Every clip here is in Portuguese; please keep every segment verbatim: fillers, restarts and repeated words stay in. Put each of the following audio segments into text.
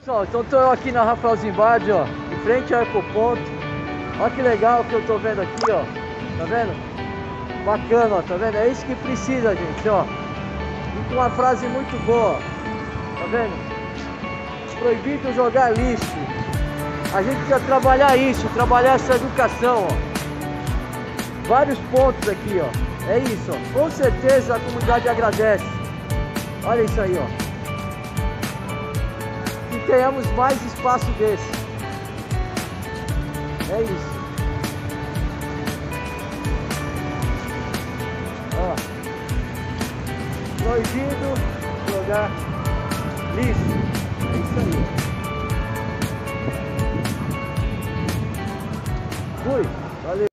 Pessoal, então tô eu aqui na Rafael Zimbad, ó, em frente ao Ecoponto. Olha que legal que eu tô vendo aqui, ó. Tá vendo? Bacana, ó, tá vendo? É isso que precisa, gente, ó. E com uma frase muito boa. Tá vendo? Proibido jogar lixo. A gente precisa trabalhar isso, trabalhar essa educação, ó. Vários pontos aqui, ó. É isso, ó. Com certeza a comunidade agradece. Olha isso aí, ó. Que tenhamos mais espaço desse. É isso. Ó. Proibido jogar lixo. É isso aí. Fui. Valeu.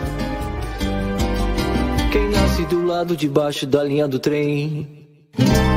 Quem nasce do lado de baixo da linha do trem